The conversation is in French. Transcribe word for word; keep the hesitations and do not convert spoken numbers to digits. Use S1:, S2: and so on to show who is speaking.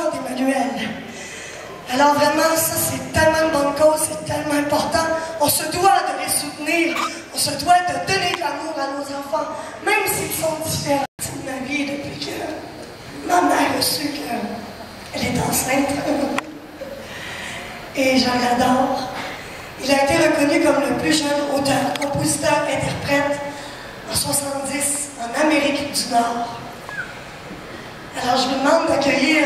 S1: enfants d'Emmanuel. Alors vraiment, ça c'est tellement une bonne cause, c'est tellement important. On se doit de les soutenir, on se doit de donner de l'amour à nos enfants, même s'ils sont différents. C'est ma vie depuis que ma mère a su qu'elle est enceinte. Et je l'adore. Il a été reconnu comme le plus jeune auteur, compositeur, interprète en soixante-dix en Amérique du Nord. Alors je vous demande d'accueillir